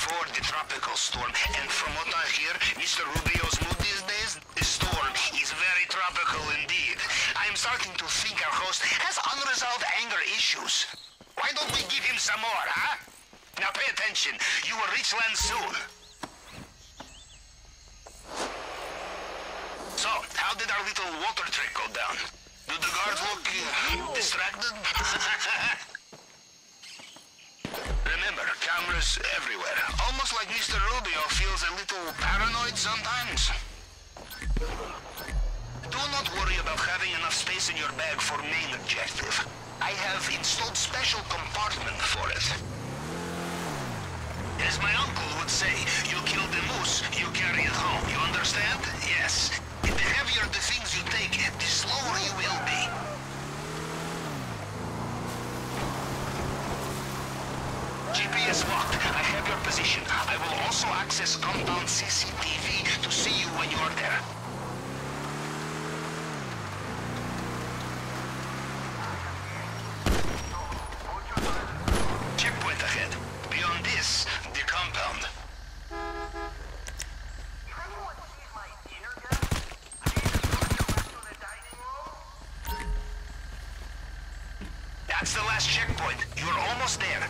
before the tropical storm, and from what I hear, Mr. Rubio's mood these days, the storm is very tropical indeed. I'm starting to think our host has unresolved anger issues. Why don't we give him some more, huh? Now pay attention. You will reach land soon. So, how did our little water trick go down? Do the guards look distracted? Remember, cameras everywhere. Almost like Mr. Rubio feels a little paranoid sometimes. Do not worry about having enough space in your bag for main objective. I have installed special compartment for it. As my uncle would say, you kill the moose, you carry it home. You understand? Yes. The heavier the things you take, the slower you will be. GPS locked. I have your position. I will also access compound CCTV to see you when you are there. Checkpoint ahead. Beyond this, the compound. That's the last checkpoint. You're almost there.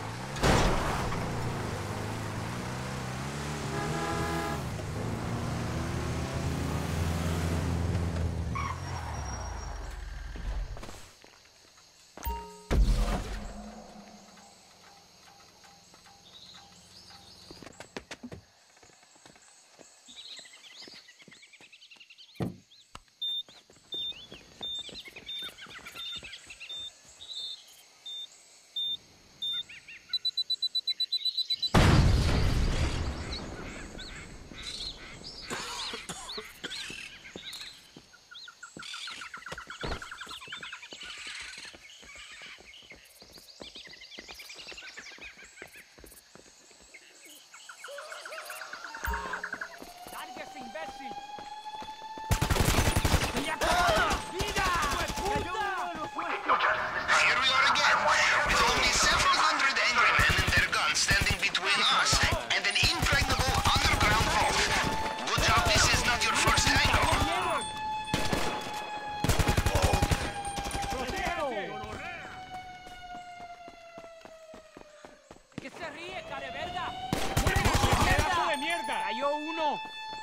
¡Cayó uno!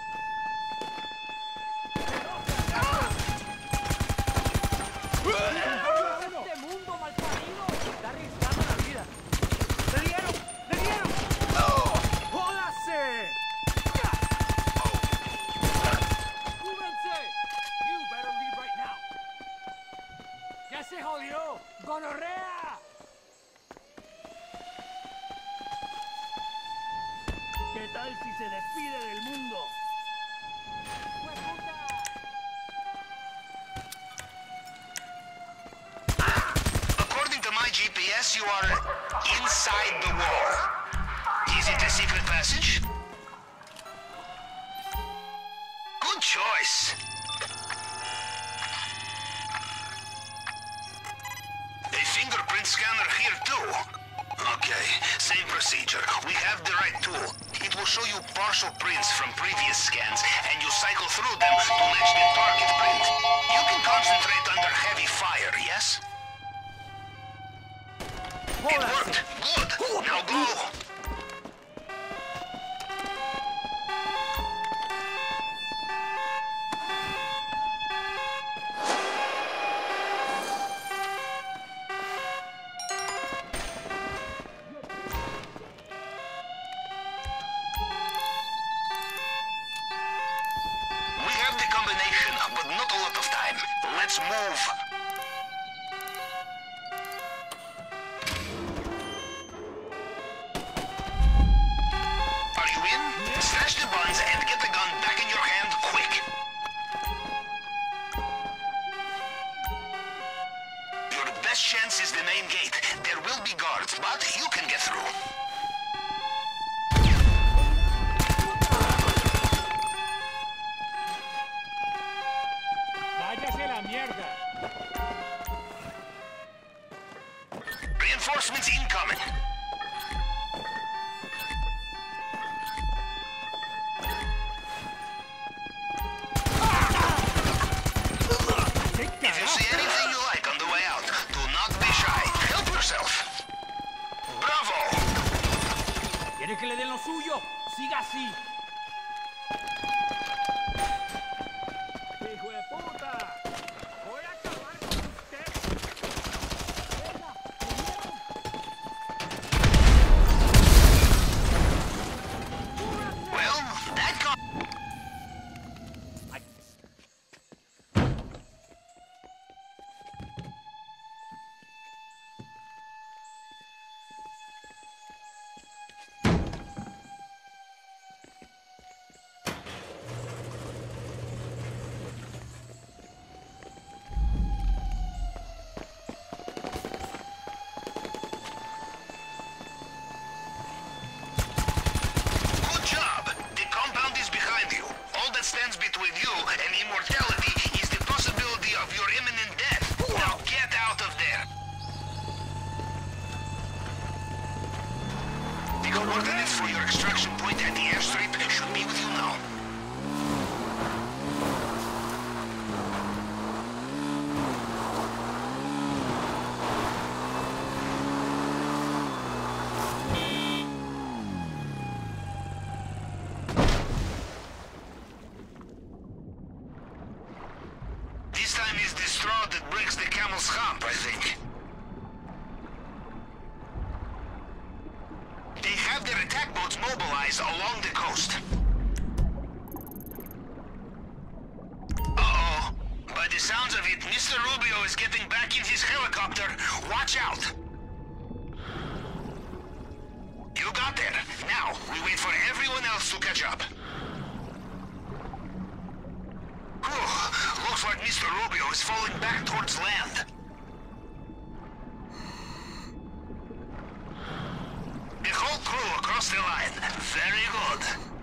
¡Este mundo malparido! ¡Está arriesgando la vida! ¡Le dieron! ¡Le dieron! ¡Jódase! ¡Cúbranse! You better leave right now. ¡Ya se jodió! ¡Gonorrea! ¿Qué tal si se despide del mundo? According to my GPS, you are inside the wall. Is it a secret passage? Good choice. A fingerprint scanner here too. Okay, same procedure. We have the right tool. It will show you partial prints from previous scans, and you cycle through them to match the target print. You can concentrate under heavy fire, yes? It worked. Good. Now go. Let's move. Are you in? Slash the buttons and get the gun back in your hand quick. Your best chance is the main gate. There will be guards, but you can get through. Reinforcements incoming. Eso, siga así. ¡Hijo de puta! ¡Voy a acabar con usted! ¡Venga! Well, that got... Good job! The compound is behind you. All that stands between you and immortality is the possibility of your imminent death. Now get out of there! The coordinates for your extraction point at the airstrip should be with you now. This time is the straw that breaks the camel's hump, I think. They have their attack boats mobilized along the coast. Uh-oh. By the sounds of it, Mr. Rubio is getting back in his helicopter. Watch out! You got there. Now, we wait for everyone else to catch up. Whew. Looks like Mr. Rubio is falling back towards land. The whole crew across the line. Very good.